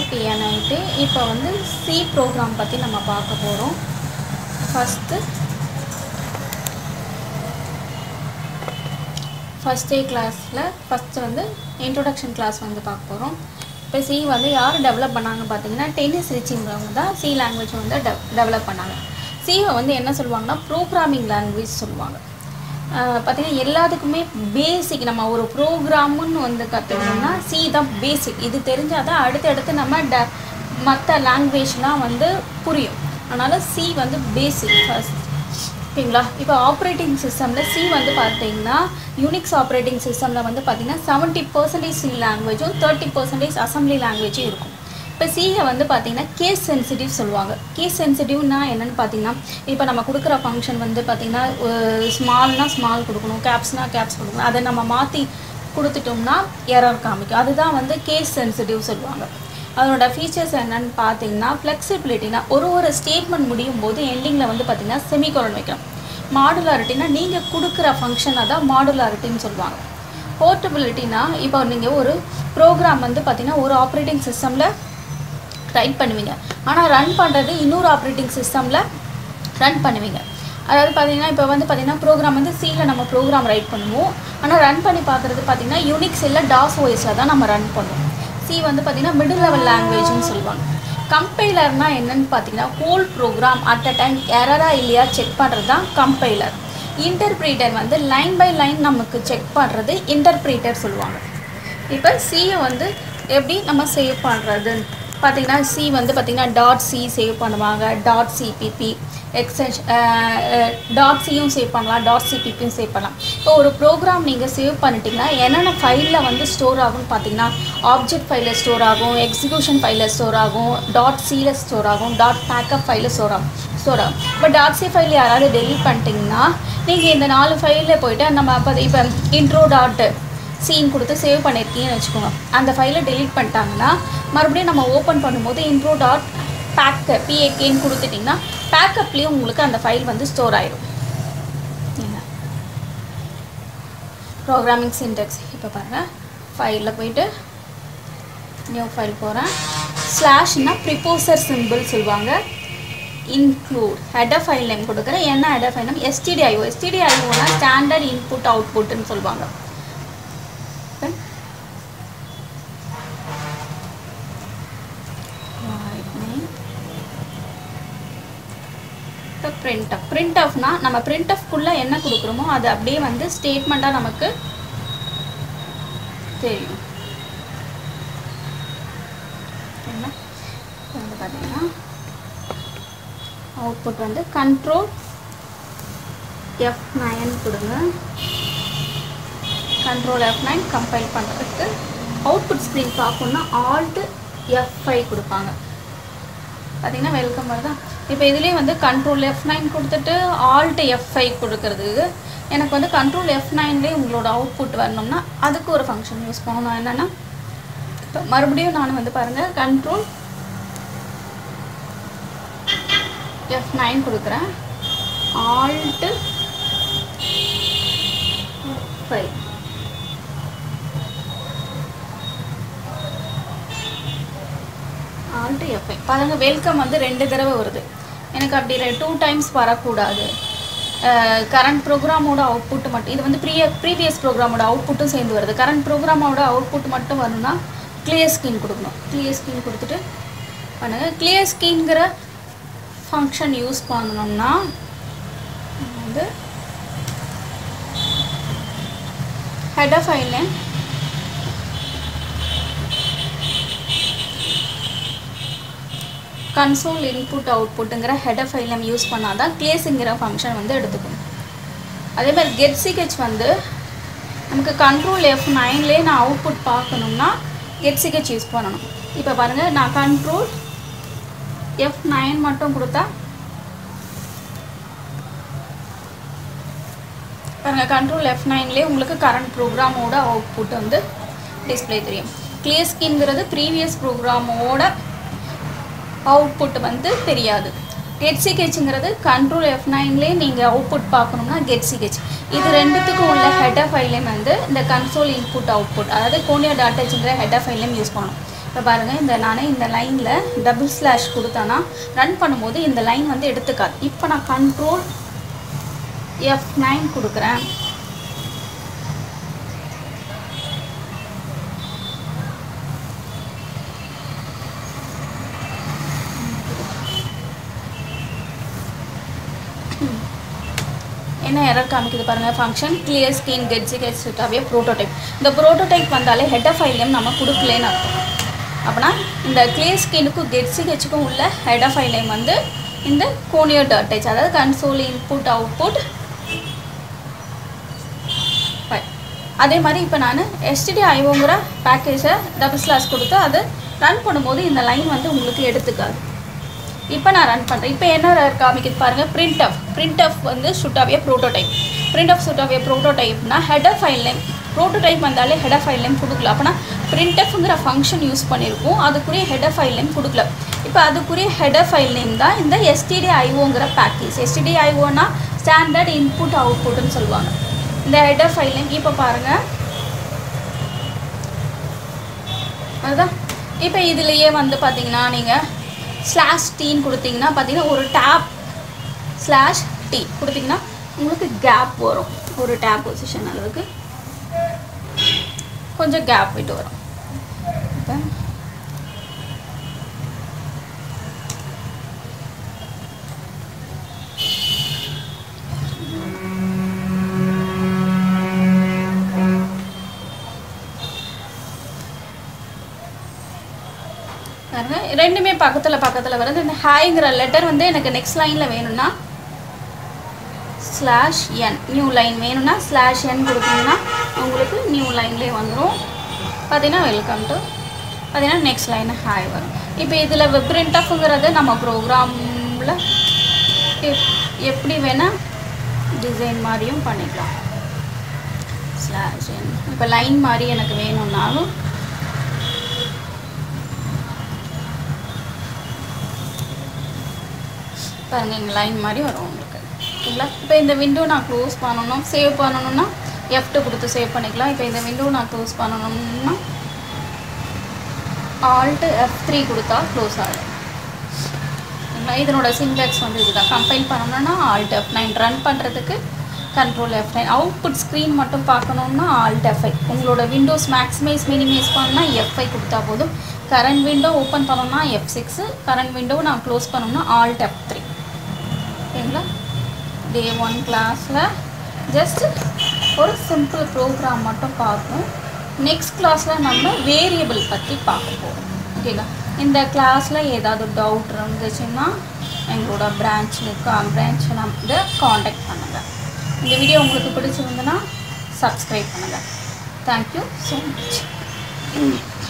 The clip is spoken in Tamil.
பிஎன்ஐடி. இப்போ வந்து சி ப்ரோக்ராம் பற்றி நம்ம பார்க்க போகிறோம். ஃபஸ்ட் டே கிளாஸில் ஃபஸ்ட்டு வந்து இன்ட்ரோடக்ஷன் கிளாஸ் வந்து பார்க்க போகிறோம். இப்போ சி வந்து யார் டெவலப் பண்ணாங்கன்னு பார்த்தீங்கன்னா டென்னிஸ் ரிச்சிங்கிறவங்க தான் சி லாங்குவேஜ் வந்து டெவலப் பண்ணாங்க. சியை வந்து என்ன சொல்லுவாங்கன்னா ப்ரோக்ராமிங் லாங்குவேஜ் சொல்லுவாங்க. பார்த்திங்கன்னா எல்லாத்துக்குமே பேசிக், நம்ம ஒரு ப்ரோக்ராமுன்னு வந்து கற்றுக்கணும்னா சி தான் பேசிக். இது தெரிஞ்சால் தான் அடுத்தடுத்து நம்ம மற்ற லாங்குவேஜ்லாம் வந்து புரியும். அதனால் சி வந்து பேசிக் ஃபஸ்ட். ஓகேங்களா? இப்போ ஆப்ரேட்டிங் சிஸ்டமில் சி வந்து பார்த்தீங்கன்னா யூனிக்ஸ் ஆப்ரேட்டிங் சிஸ்டமில் வந்து பார்த்திங்கன்னா 70% சி லாங்குவேஜும் 30% அசம்பிளி லாங்குவேஜும் இருக்கும். இப்போ சியை வந்து பார்த்திங்கன்னா கேஸ் சென்சிட்டிவ் சொல்லுவாங்க. கேஸ் சென்சிட்டிவ்னா என்னென்னு பார்த்தீங்கன்னா, இப்போ நம்ம கொடுக்குற ஃபங்க்ஷன் வந்து பார்த்திங்கன்னா ஸ்மால்னால் ஸ்மால் கொடுக்கணும், கேப்ஸ்னால் கேப்ஸ் கொடுக்கணும். அதை நம்ம மாற்றி கொடுத்துட்டோம்னா எரர் காமிக்கும். அதுதான் வந்து கேஸ் சென்சிட்டிவ் சொல்லுவாங்க. அதனோட ஃபீச்சர்ஸ் என்னென்னு பார்த்தீங்கன்னா ஃப்ளெக்சிபிலிட்டினா ஒரு ஸ்டேட்மெண்ட் முடியும் போது எண்டிங்கில் வந்து பார்த்திங்கன்னா செமிகோலன் வைக்கணும். மாடுலாரிட்டினா நீங்கள் கொடுக்குற ஃபங்க்ஷனை தான் மாடுலாரிட்டின்னு சொல்லுவாங்க. போர்ட்டபிலிட்டினா இப்போ நீங்கள் ஒரு ப்ரோக்ராம் வந்து பார்த்திங்கன்னா ஒரு ஆப்ரேட்டிங் சிஸ்டமில் ரைட் பண்ணுவீங்க, ஆனால் ரன் பண்ணுறது இன்னொரு ஆப்ரேட்டிங் சிஸ்டமில் ரன் பண்ணுவீங்க. அதாவது பார்த்திங்கன்னா இப்போ வந்து பார்த்திங்கன்னா ப்ரோக்ராம் வந்து சியில் நம்ம ப்ரோக்ராம் ரைட் பண்ணுவோம், ஆனால் ரன் பண்ணி பார்க்குறது பார்த்திங்கன்னா யூனிக்ஸ் இல்லை டாஸ் ஓஎஸில் தான் நம்ம ரன் பண்ணுவோம். சி வந்து பார்த்திங்கன்னா மிடில் லெவல் லாங்குவேஜ்னு சொல்லுவாங்க. கம்பைலர்னால் என்னென்னு பார்த்தீங்கன்னா whole program at a time எரராக இல்லையா செக் பண்ணுறது தான் கம்பைலர். இன்டர்பிரேட்டர் வந்து லைன் பை லைன் நமக்கு செக் பண்ணுறது இன்டர்பிரேட்டர் சொல்லுவாங்க. இப்போ சியை வந்து எப்படி நம்ம சேவ் பண்ணுறதுன்னு பார்த்திங்கன்னா சி வந்து பார்த்திங்கன்னா டாட் சி சேவ் பண்ணுவாங்க, டாட் சிபிபி எக்ஸ்டென்ஷன் டாட் சியும் சேவ் பண்ணலாம், டாட் சிபிபியும் சேவ் பண்ணலாம். இப்போ ஒரு ப்ரோக்ராம் நீங்கள் சேவ் பண்ணிட்டீங்கன்னா என்னென்ன ஃபைலில் வந்து ஸ்டோர் ஆகும்னு பார்த்தீங்கன்னா ஆப்ஜெக்ட் ஃபைலில் ஸ்டோர் ஆகும், எக்ஸிக்யூஷன் ஃபைலில் ஸ்டோர் ஆகும், டாட் சியில் ஸ்டோர் ஆகும், டாட் பேக்கப் ஃபைலில் ஸ்டோர் ஆகும். இப்போ டாட் சி ஃபைல் யாராவது டெலீட் பண்ணிட்டீங்கன்னா நீங்கள் இந்த 4 ஃபைலில் போய்ட்டு நம்ம இப்போ இன்ட்ரோ டாட் சீன் கொடுத்து சேவ் பண்ணியிருக்கீங்கன்னு வச்சுக்கோங்க. அந்த ஃபைலை டெலீட் பண்ணிட்டாங்கன்னா மறுபடியும் நம்ம ஓப்பன் பண்ணும்போது இன்ட்ரோ டாட் பேக்கேன்னு கொடுத்துட்டிங்கன்னா பேக்கப்லேயும் உங்களுக்கு அந்த ஃபைல் வந்து ஸ்டோர் ஆயிடும். ப்ரோக்ராமிங் சின்டெக்ஸ் இப்போ பாருங்கள், ஃபைலில் போயிட்டு நியூ ஃபைல் போகிறேன். ஸ்லாஷ்னா ப்ரிப்போசர் சிம்பிள் சொல்லுவாங்க. இன்க்ளூட் ஹெடர் ஃபைல் நேம் கொடுக்குறேன். என்ன ஹெடர் ஃபைல் நேம்? எஸ்டிடிஐஓனா ஸ்டாண்டர்ட் இன்புட் அவுட்புட்டுன்னு சொல்லுவாங்க. printfனா நம்ம printfக்குள்ளே என்ன கொடுக்குறோமோ அது அப்படியே வந்து ஸ்டேட்மெண்ட்டாக நமக்கு தெரியும். என்ன வந்து பார்த்தீங்கன்னா அவுட்புட் வந்து Ctrl F9 கொடுங்க. Ctrl F9 கம்பைல் பண்ணுறதுக்கு அவுட்புட் ஸ்க்ரீன் பார்க்கணுன்னா Alt F5 கொடுப்பாங்க. பார்த்திங்கன்னா வெல்கம் வருதா? இப்போ இதுலேயே வந்து Ctrl F9 கொடுத்துட்டு Alt F5 கொடுக்கறதுக்கு எனக்கு வந்து Ctrl F9லேயே உங்களோட அவுட்புட் வரணும்னா அதுக்கு ஒரு ஃபங்க்ஷன் யூஸ் பண்ணணும். என்னென்னா இப்போ மறுபடியும் நான் வந்து பாருங்கள் Ctrl F9 கொடுக்குறேன், Alt F5 Alt F5 பாருங்க வெல்கம் வந்து 2 தடவை வருது. எனக்கு அப்படி 2 டைம்ஸ் வரக்கூடாது. கரண்ட் ப்ரோக்ராமோட அவுட்புட் மட்டும், இது வந்து ப்ரீவியஸ் ப்ரோக்ராமோட அவுட்புட்டும் சேர்ந்து வருது. கரண்ட் ப்ரோக்ராமோட அவுட்புட் மட்டும் வரணும்னா கிளியர் ஸ்க்ரீன் கொடுக்கணும். கிளியர் ஸ்க்ரீன் கொடுத்துட்டு பண்ணுங்கள். கிளியர் ஸ்க்ரீன்கிற ஃபங்க்ஷன் யூஸ் பண்ணணும்னா வந்து header file name console input அவுட்புட்டுங்கிற ஹெடர் ஃபைல் நேம் யூஸ் பண்ணால் தான் கிளேஸுங்கிற ஃபங்க்ஷன் வந்து எடுத்துக்கணும். அதே மாதிரி getch வந்து நமக்கு Ctrl F9லேயே நான் அவுட்புட் பார்க்கணும்னா getch யூஸ் பண்ணணும். இப்போ பாருங்கள் நான் Ctrl F9 மட்டும் கொடுத்தா பாருங்கள் Ctrl F9லேயே உங்களுக்கு கரண்ட் ப்ரோக்ராமோட அவுட்புட் வந்து டிஸ்பிளே தெரியும். கிளியர் ஸ்க்ரீன்ங்கிறது ப்ரீவியஸ் ப்ரோக்ராமோட அவுட்புட் வந்து தெரியாது. getch Ctrl F9லேயே நீங்கள் அவுட்புட் பார்க்கணும்னா getch. இது ரெண்டுத்துக்கும் உள்ள ஹெடர் ஃபைல் நேம் வந்து இந்த கன்சோல் இன்புட் அவுட்புட், அதாவது கோனியா டாட் ஹெச்ங்கிற ஹெடர் ஃபைல் நேம் யூஸ் பண்ணணும். இப்போ பாருங்கள் இந்த லைனில் டபுள் ஸ்லாஷ் கொடுத்தேன்னா ரன் பண்ணும்போது இந்த லைன் வந்து எடுத்துக்காது. இப்போ நான் கண்ட்ரோல் F9 கொடுக்குறேன். என்ன எரர் காமிக்குது பாருங்கள். ஃபங்க்ஷன் கிளியர் ஸ்கிரீன் கெட்ச் சுட்டாவே ப்ரோட்டோடைப். இந்த ப்ரோட்டோடைப் வந்தாலே ஹெட்டர் ஃபைல் நேம் நம்ம கொடுக்கலன்னு அர்த்தம். அப்படின்னா இந்த கிளியர் ஸ்கிரீனுக்கும் கெட்ச்சுக்கும் உள்ள ஹெட்டர் ஃபைல் நேம் வந்து இந்த conio.h, அதாவது கன்சோல் இன்புட் அவுட்புட் ஃபைல். அதே மாதிரி இப்போ நான் stdio பேக்கேஜை டபுள் ஸ்லாஷ் கொடுத்து அது ரன் பண்ணும்போது இந்த லைன் வந்து உங்களுக்கு எடுத்துக்காது. இப்போ நான் ரன் பண்ணுறேன். இப்போ என்ன காமிக்குது பாருங்கள். printf வந்து சுட்டாவே ப்ரோட்டோடைப். printf சுட்டாவே ப்ரோட்டோடைப்னா ஹெடர் ஃபைல் நேம். ப்ரோட்டோடைப் வந்தாலே ஹெடர் ஃபைல் நேம் கொடுக்கல. அப்போனா printfங்கிற ஃபங்க்ஷன் யூஸ் பண்ணியிருக்கோம், அதுக்குரிய ஹெடர் ஃபைல் நேம் கொடுக்கல. இப்போ அதுக்குரிய ஹெடர் ஃபைல் நேம் தான் இந்த stdioங்கிற பேக்கேஜ். stdioனா ஸ்டாண்டர்ட் இன்புட் அவுட்புட்னு சொல்லுவாங்க. இந்த ஹெடர் ஃபைல் நேம் இப்போ பாருங்கள். அதுதான் இப்போ இதுலேயே வந்து பார்த்தீங்கன்னா நீங்கள் /t கொடுத்தீங்கன்னா பார்த்தீங்கன்னா ஒரு டேப் /t கொடுத்தீங்கன்னா உங்களுக்கு கேப் வரும். ஒரு டேப் பொசிஷன் அளவுக்கு கொஞ்சம் கேப் விட்டு வரும். இப்போ ரெண்டுமே பக்கத்தில் வருது. இந்த ஹாய்ங்கிற லெட்டர் வந்து எனக்கு நெக்ஸ்ட் லைனில் வேணும்னா /n நியூ லைன் வேணும்னா /n கொடுத்தீங்கன்னா உங்களுக்கு நியூ லைன்லேயே வந்துடும். பார்த்தீங்கன்னா வெல்கம் டு பார்த்தீங்கன்னா நெக்ஸ்ட் லைன் ஹாய் வரும். இப்போ இதில் printfங்கிறது நம்ம ப்ரோக்ராமில் எப்படி வேணால் டிசைன் மாதிரியும் பண்ணிக்கலாம். /n இப்போ லைன் மாதிரி எனக்கு வேணும்னாலும் பாருங்கள் இங்கே லைன் மாதிரி வரும் உங்களுக்கு. ஓகேங்களா? இப்போ இந்த விண்டோ நான் க்ளோஸ் பண்ணணும், சேவ் பண்ணணும்னா F2 கொடுத்து சேவ் பண்ணிக்கலாம். இப்போ இந்த விண்டோ நான் க்ளோஸ் பண்ணணும்னா Alt F3 கொடுத்தா க்ளோஸ் ஆகிடும். ஓகேங்களா? இதனோட சின்டாக்ஸ் வந்து இதுதான். கம்பைல் பண்ணணும்னா Alt F9, ரன் பண்ணுறதுக்கு கண்ட்ரோல் F9, அவுட்புட் ஸ்க்ரீன் மட்டும் பார்க்கணுன்னா Alt F5. உங்களோட விண்டோஸ் மேக்ஸிமைஸ் மினிமைஸ் பண்ணால் F5 கொடுத்தா போதும். கரண்ட் விண்டோ ஓப்பன் பண்ணோம்னா F6, கரண்ட் விண்டோ நான் க்ளோஸ் பண்ணோம்னா Alt F3. ஓகேங்களா? டே 1 கிளாஸில் ஜஸ்ட் ஒரு சிம்பிள் ப்ரோக்ராம் மட்டும் பார்ப்போம். நெக்ஸ்ட் கிளாஸில் நம்ம வேரியபிள் பற்றி பார்க்க போகிறோம். ஓகேங்களா? இந்த கிளாஸில் ஏதாவது டவுட் இருந்துச்சுன்னா எங்களோட பிரான்ச்சில் நம்ம காண்டாக்ட் பண்ணுங்கள். இந்த வீடியோ உங்களுக்கு பிடிச்சிருந்துன்னா சப்ஸ்கிரைப் பண்ணுங்கள். Thank you so much.